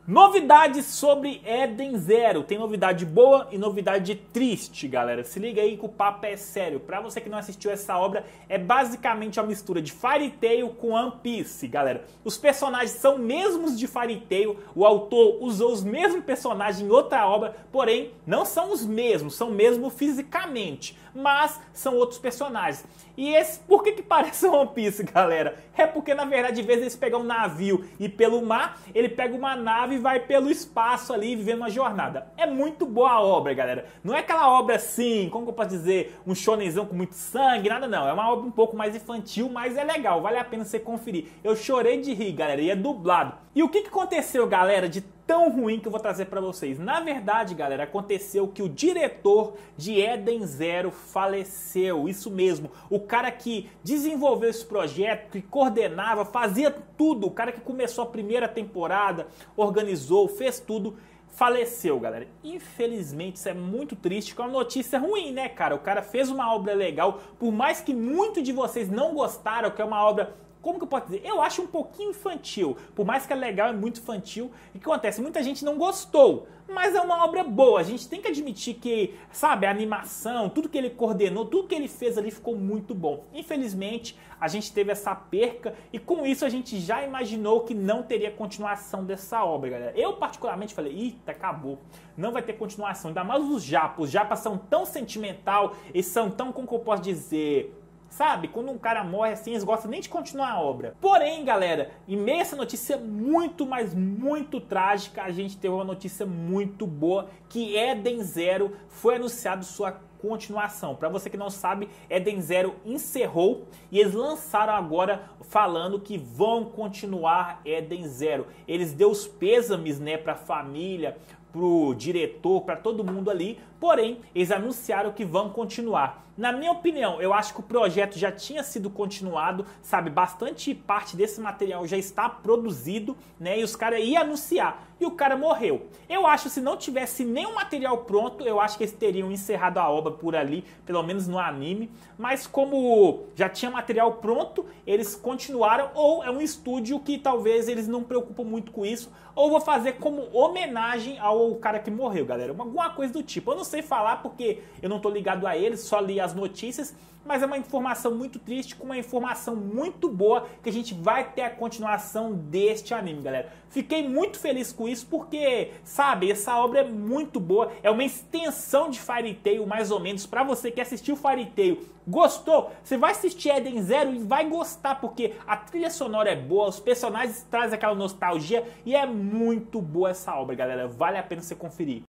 Novidades sobre Eden Zero. Tem novidade boa e novidade triste, galera. Se liga aí que o papo é sério. Pra você que não assistiu essa obra, é basicamente uma mistura de Fairy Tail com One Piece, galera. Os personagens são mesmos de Fairy Tail, o autor usou os mesmos personagens em outra obra, porém não são os mesmos, são mesmo fisicamente, mas são outros personagens. E esse, por que parece One Piece, galera? É porque na verdade, às vezes eles pegam um navio e pelo mar, ele pega uma nave e vai pelo espaço ali, vivendo uma jornada. É muito boa a obra, galera. Não é aquela obra assim, como que eu posso dizer, um shonenzão com muito sangue, nada não. É uma obra um pouco mais infantil, mas é legal, vale a pena você conferir. Eu chorei de rir, galera, e é dublado. E o que aconteceu, galera, de tão ruim que eu vou trazer pra vocês? Na verdade, galera, aconteceu que o diretor de Eden Zero faleceu. Isso mesmo, o cara que desenvolveu esse projeto, que coordenava, fazia tudo, o cara que começou a primeira temporada, organizou, fez tudo, faleceu, galera. Infelizmente, isso é muito triste, que é uma notícia ruim, né, cara? O cara fez uma obra legal, por mais que muitos de vocês não gostaram, que é uma obra, como que eu posso dizer? Eu acho um pouquinho infantil. Por mais que é legal, é muito infantil. E o que acontece? Muita gente não gostou. Mas é uma obra boa. A gente tem que admitir que, sabe, a animação, tudo que ele coordenou, tudo que ele fez ali ficou muito bom. Infelizmente, a gente teve essa perca e com isso a gente já imaginou que não teria continuação dessa obra, galera. Eu particularmente falei, eita, acabou. Não vai ter continuação. Ainda mais os japas. Os japas são tão sentimental, eles são tão, como que eu posso dizer... Sabe, quando um cara morre assim, eles gostam nem de continuar a obra. Porém, galera, em meio a essa notícia muito, mas muito trágica, a gente teve uma notícia muito boa, que Eden Zero foi anunciado sua continuação. Para você que não sabe, Eden Zero encerrou e eles lançaram agora falando que vão continuar Eden Zero. Eles deu os pêsames, né, para a família, pro diretor, para todo mundo ali, porém, eles anunciaram que vão continuar. Na minha opinião, eu acho que o projeto já tinha sido continuado, sabe, bastante parte desse material já está produzido, né, e os caras iam anunciar, e o cara morreu. Eu acho que se não tivesse nenhum material pronto, eu acho que eles teriam encerrado a obra por ali, pelo menos no anime, mas como já tinha material pronto, eles continuaram, ou é um estúdio que talvez eles não preocupam muito com isso, ou vou fazer como homenagem ao cara que morreu, galera, alguma coisa do tipo. Eu não sei falar porque eu não tô ligado a eles, só li as notícias, mas é uma informação muito triste com uma informação muito boa que a gente vai ter a continuação deste anime, galera. Fiquei muito feliz com isso porque, sabe, essa obra é muito boa, é uma extensão de Fairy Tail, mais ou menos. Pra você que assistiu Fairy Tail, gostou? Você vai assistir Eden Zero e vai gostar porque a trilha sonora é boa, os personagens trazem aquela nostalgia e é muito boa essa obra, galera. Vale a pena você conferir.